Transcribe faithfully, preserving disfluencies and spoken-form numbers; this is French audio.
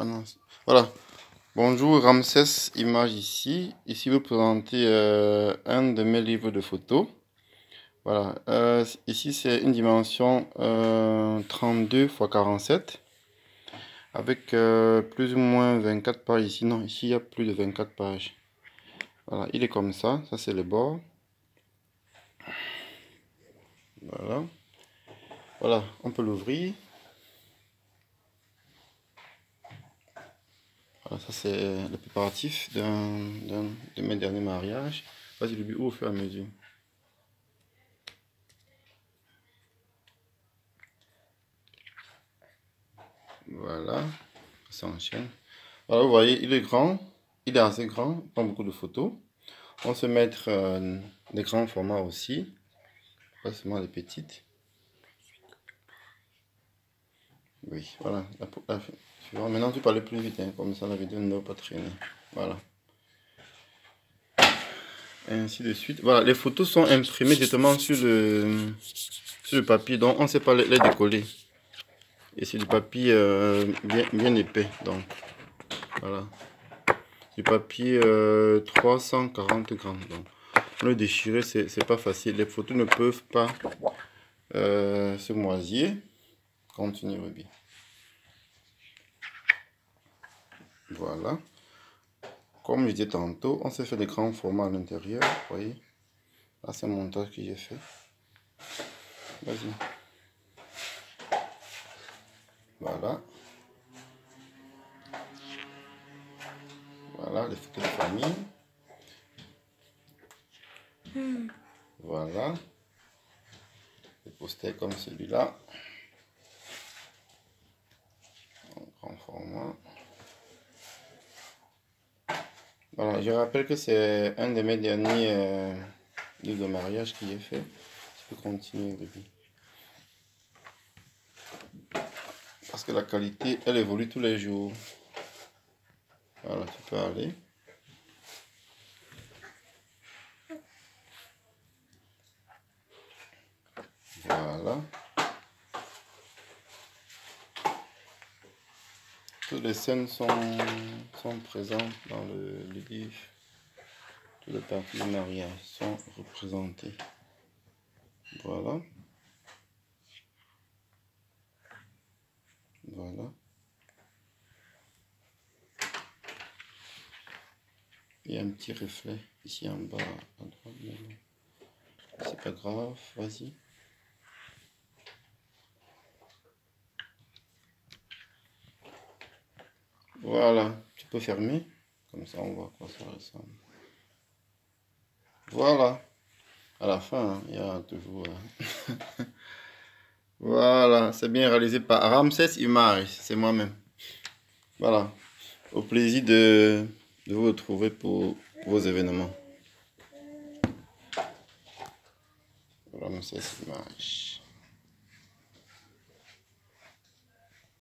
Ah non, voilà. Bonjour, Ramsès Images ici. Ici, vous présenter euh, un de mes livres de photos. Voilà. Euh, ici, c'est une dimension euh, trente-deux par quarante-sept avec euh, plus ou moins vingt-quatre pages ici. Non, ici, il y a plus de vingt-quatre pages. Voilà, il est comme ça. Ça, c'est le bord. Voilà. Voilà, on peut l'ouvrir. Voilà, ça, c'est le préparatif d'un de mes derniers mariages. Vas-y, le but au fur et à mesure. Voilà, ça enchaîne. Voilà, vous voyez, il est grand, il est assez grand, il prend beaucoup de photos. On se mettre euh, des grands formats aussi, pas seulement les petites. Oui, voilà. La, la, la, maintenant, tu parles plus vite, hein, comme ça la vidéo ne va pas traîner. Voilà. Et ainsi de suite. Voilà, les photos sont imprimées directement sur le, sur le papier, donc on ne sait pas les, les décoller. Et c'est du papier euh, bien, bien épais, donc voilà. Du papier euh, trois cent quarante grammes. Donc, le déchirer, c'est pas facile. Les photos ne peuvent pas euh, se moisir. Continue, Ruby. Voilà. Comme je disais tantôt, on s'est fait des grands formats à l'intérieur. Vous voyez. Là, c'est un montage que j'ai fait. Vas-y. Voilà. Voilà, les photos de famille. Mmh. Voilà. Des posters comme celui-là. En grand format. Voilà, je rappelle que c'est un de mes derniers euh, livres de mariage que j'ai fait. Tu peux continuer, Ruby. Parce que la qualité, elle évolue tous les jours. Voilà, tu peux aller. Voilà. Toutes les scènes sont, sont présentes dans le, le livre. Toutes les parties du mariage sont représentées. Voilà. Voilà. Il y a un petit reflet ici en bas à droite. C'est pas grave, vas-y. Voilà, tu peux fermer. Comme ça, on voit à quoi ça ressemble. Voilà. À la fin, hein, il y a toujours... Euh... Voilà, c'est bien réalisé par Ramsès Images, c'est moi-même. Voilà. Au plaisir de, de vous retrouver pour, pour vos événements. Ramsès Images.